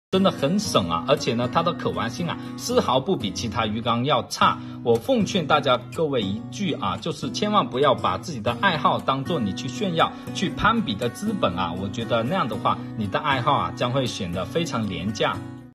真的很省啊，而且呢，它的可玩性啊，丝毫不比其他鱼缸要差。我奉劝大家各位一句啊，就是千万不要把自己的爱好当做你去炫耀、去攀比的资本啊。我觉得那样的话，你的爱好啊将会显得非常廉价。